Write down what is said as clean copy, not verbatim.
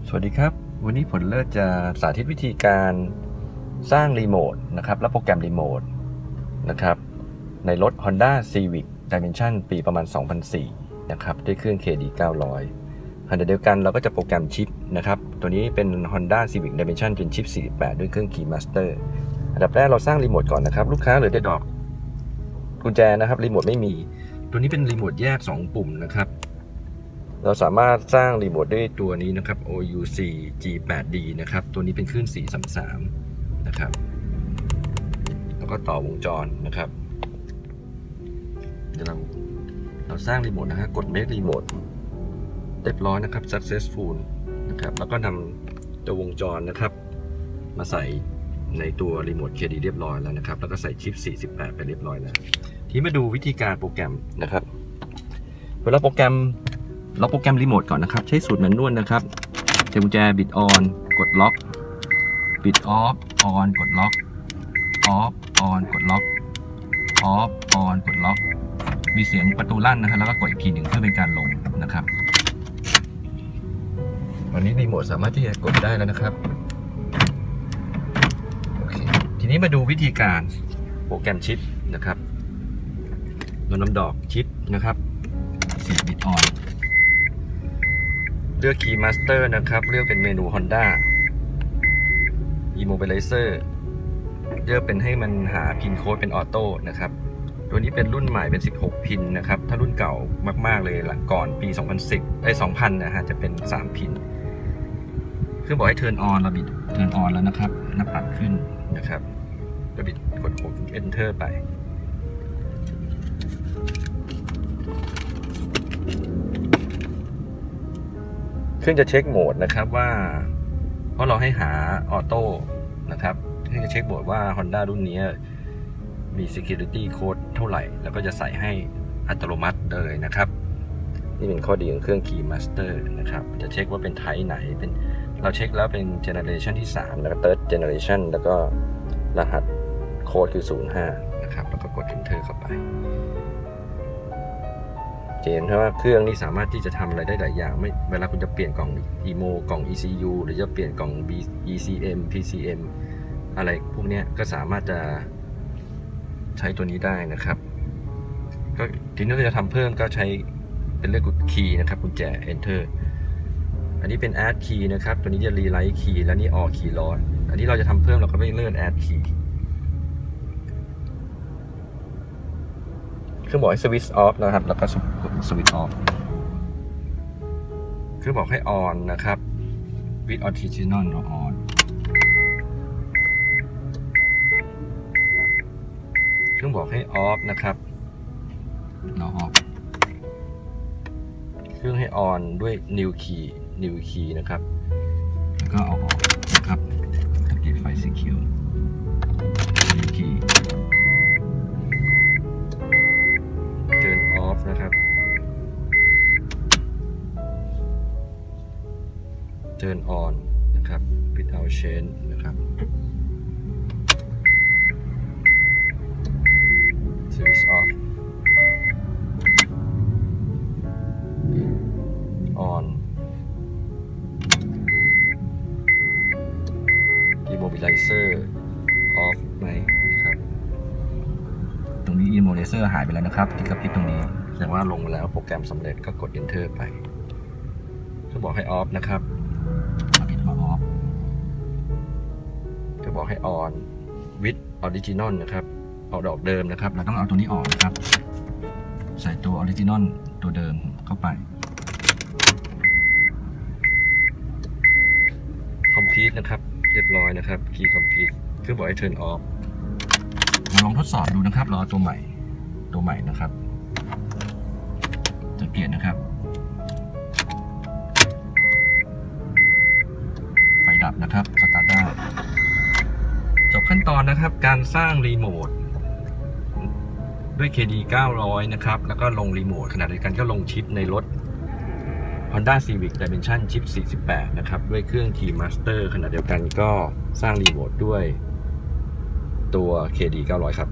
สวัสดีครับวันนี้ผลเลิศจะสาธิตวิธีการสร้างรีโมทนะครับและโปรแกรมรีโมทนะครับในรถ Honda Civic Dimension ปีประมาณ 2004 นะครับด้วยเครื่อง KD 900ขณะเดียวกันเราก็จะโปรแกรมชิปนะครับตัวนี้เป็น Honda Civic Dimension เป็นชิป 48 ด้วยเครื่อง Keymaster อันดับแรกเราสร้างรีโมทก่อนนะครับลูกค้าเหลือแต่ดอกกุญแจนะครับรีโมทไม่มีตัวนี้เป็นรีโมทแยก2ปุ่มนะครับเราสามารถสร้างรีโมทด้วยตัวนี้นะครับ OUC G8D นะครับตัวนี้เป็นคลื่น433นะครับแล้วก็ต่อวงจรนะครับเดี๋ยวเราสร้างรีโมทนะครับกด Make Remote เรียบร้อยนะครับ Successful นะครับแล้วก็นำตัววงจรนะครับมาใส่ในตัวรีโมท KD เรียบร้อยแล้วนะครับแล้วก็ใส่ชิป48ไปเรียบร้อยแล้วทีนี้มาดูวิธีการโปรแกรมนะครับเวลาเราโปรแกรมรีโมทก่อนนะครับใช้สูตรแมนนวลนะครับใช้กุญแจบิดออนกดล็อกบิดออฟออนกดล็อกออฟออนกดล็อกออฟออนกดล็อกมีเสียงประตูลั่นนะครับแล้วก็กดอีกทีหนึ่งเพื่อเป็นการลงนะครับวันนี้รีโมทสามารถที่จะกดได้แล้วนะครับโอเคทีนี้มาดูวิธีการโปรแกรมชิปนะครับนำดอกชิปนะครับ4บิตออนเลือก Keymaster นะครับเลือกเป็นเมนู Honda Immobilizer เลือกเป็นให้มันหาพินโค้ดเป็นออโต้นะครับตัวนี้เป็นรุ่นใหม่เป็น16พินนะครับถ้ารุ่นเก่ามากๆเลยหลังก่อนปี2010 2000นะฮะจะเป็น3พินคือบอกให้ Turn on เราบิด Turn on แล้วนะครับหน้าปัดขึ้นนะครับเราบิดกด Enter ไปเครื่องจะเช็คโหมดนะครับว่าเพราะเราให้หาออโต้นะครับเครื่องจะเช็คโหมดว่า Honda รุ่นนี้มี Security Code เท่าไหร่แล้วก็จะใส่ให้อัตโนมัติเลยนะครับนี่เป็นข้อดีของเครื่อง Keymaster นะครับจะเช็คว่าเป็นไทป์ไหนเป็นเราเช็คแล้วเป็น Generation ที่3แล้วก็ Third Generation แล้วก็รหัสโค้ดคือ05นะครับแล้วก็กด Enter เข้าไปเห็นว่าเครื่องนี้สามารถที่จะทำอะไรได้หลายอย่างไม่เวลาคุณจะเปลี่ยนกล่อง EMO กล่อง ECU หรือจะเปลี่ยนกล่อง ECM PCM อะไรพวกนี้ก็สามารถจะใช้ตัวนี้ได้นะครับก็ทีนี้เราจะทำเพิ่มก็ใช้เป็นเรื่องกุญแจนะครับกุญแจ Enter อันนี้เป็น Add Key นะครับตัวนี้จะ Rewrite Key แล้วนี่ All Key Loss อันนี้เราจะทำเพิ่มเราก็ไม่เลื่อน Add Keyเครื่องบอกให้ switch off นะครับแล้วก็กด switch off เครื่องบอกให้ on นะครับ with original on เครื่องบอกให้ off นะครับเรา off เครื่องให้ on ด้วย new key นะครับแล้วก็เอาออกนะครับเก็บไฟสีเขียว new key turn off นะครับ turn on นะครับ without change นะครับ switch off on immobilizer off ไหมนะครับตรงนี้ Immobilizer หายไปแล้วนะครับที่กระพริบตรงนี้แสดงว่าลงมาแล้วโปรแกรมสำเร็จก็กด Enter ไปจะบอกให้ Off นะครับปิดมา Off จะบอกให้ On with Original นะครับเอาดอกเดิมนะครับเราต้องเอาตัวนี้ออกนะครับใส่ตัว Original ตัวเดิมเข้าไป Complete นะครับเรียบร้อยนะครับ Key Complete คือบอกให้ Turn Offลองทดสอบดูนะครับรอตัวใหม่นะครับจะเปลี่ยนนะครับไฟดับนะครับสตาร์ทได้จบขั้นตอนนะครับการสร้างรีโมทด้วย KD 900นะครับแล้วก็ลงรีโมทขณะเดียวกันก็ลงชิปในรถ Honda Civic Dimension ชิป48นะครับด้วยเครื่อง Keymaster ขณะเดียวกันก็สร้างรีโมทด้วยตัว KD 900ครับ